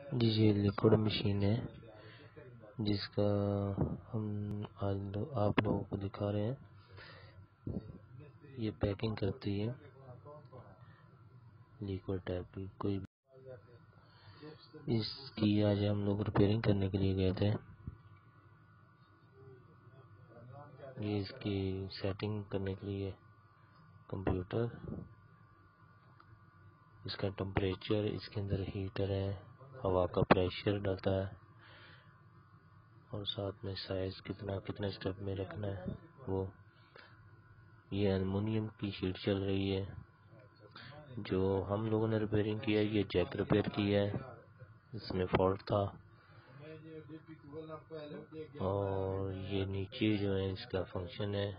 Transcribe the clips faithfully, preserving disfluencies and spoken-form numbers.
जी ये liquid machine है जिसका हम आज लो, आप लोगों को दिखा रहे हैं। ये पैकिंग करती है लिक्विड टाइप की कोई। इसकी आज हम लोग रिपेयरिंग करने के लिए गए थे। ये इसकी सेटिंग करने के लिए कंप्यूटर, इसका टेम्परेचर, इसके अंदर हीटर है, हवा का प्रेशर डालता है और साथ में साइज कितना कितने स्टेप में रखना है वो। ये एल्युमिनियम की शीट चल रही है। जो हम लोगों ने रिपेयरिंग किया है ये जैक रिपेयर किया है, इसमें फॉल्ट था। और ये नीचे जो है इसका फंक्शन है,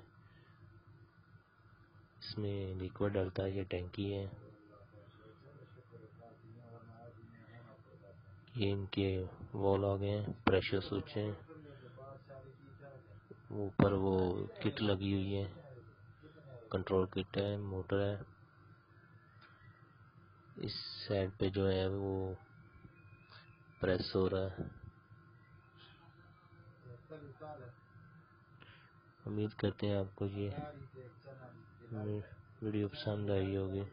इसमें लिक्विड डालता है। ये टैंकी है, ये इनके वॉल आ गए हैं, प्रेशर स्विच है, ऊपर वो किट लगी हुई है, कंट्रोल किट है, मोटर है। इस साइड पे जो है वो प्रेस हो रहा है। उम्मीद करते हैं आपको ये वीडियो पसंद आई होगी।